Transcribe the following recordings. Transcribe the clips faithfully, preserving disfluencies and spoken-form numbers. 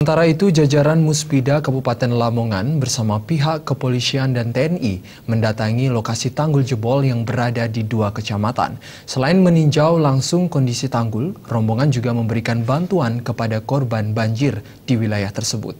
Sementara itu, jajaran Muspida Kabupaten Lamongan bersama pihak kepolisian dan T N I mendatangi lokasi tanggul jebol yang berada di dua kecamatan. Selain meninjau langsung kondisi tanggul, rombongan juga memberikan bantuan kepada korban banjir di wilayah tersebut.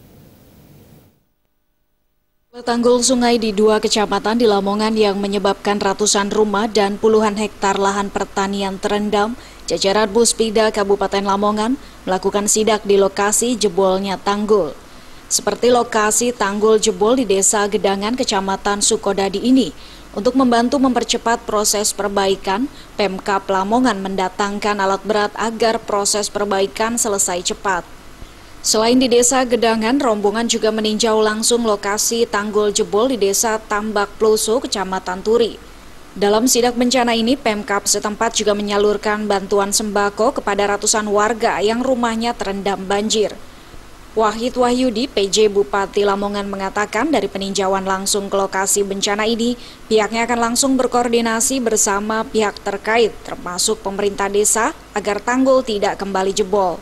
Tanggul sungai di dua kecamatan di Lamongan yang menyebabkan ratusan rumah dan puluhan hektar lahan pertanian terendam, jajaran Muspida Kabupaten Lamongan melakukan sidak di lokasi jebolnya tanggul. Seperti lokasi tanggul jebol di Desa Gedangan, Kecamatan Sukodadi ini. Untuk membantu mempercepat proses perbaikan, Pemkab Lamongan mendatangkan alat berat agar proses perbaikan selesai cepat. Selain di Desa Gedangan, rombongan juga meninjau langsung lokasi tanggul jebol di Desa Tambak Ploso, Kecamatan Turi. Dalam sidak bencana ini, Pemkab setempat juga menyalurkan bantuan sembako kepada ratusan warga yang rumahnya terendam banjir. Wahid Wahyudi, P J Bupati Lamongan, mengatakan dari peninjauan langsung ke lokasi bencana ini, pihaknya akan langsung berkoordinasi bersama pihak terkait, termasuk pemerintah desa, agar tanggul tidak kembali jebol.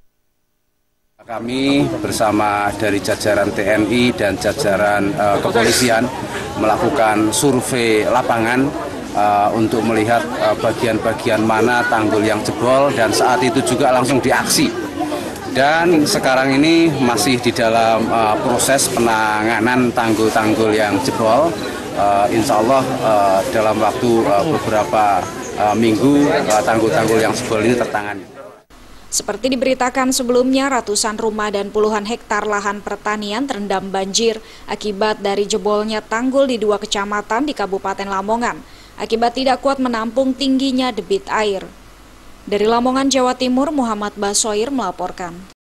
Kami bersama dari jajaran T N I dan jajaran uh, kepolisian melakukan survei lapangan uh, untuk melihat bagian-bagian uh, mana tanggul yang jebol, dan saat itu juga langsung diaksi. Dan sekarang ini masih di dalam uh, proses penanganan tanggul-tanggul yang jebol. Uh, insya Allah uh, dalam waktu uh, beberapa uh, minggu tanggul-tanggul uh, yang jebol ini tertangani. Seperti diberitakan sebelumnya, ratusan rumah dan puluhan hektar lahan pertanian terendam banjir akibat dari jebolnya tanggul di dua kecamatan di Kabupaten Lamongan, akibat tidak kuat menampung tingginya debit air. Dari Lamongan, Jawa Timur, Muhammad Basoir melaporkan.